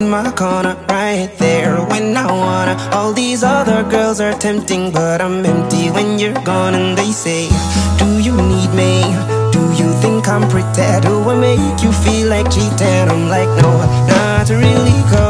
in my corner, right there when I wanna. All these other girls are tempting, but I'm empty when you're gone. And they say, do you need me? Do you think I'm pretty? Do I make you feel like cheating? I'm like, no, not really, 'cause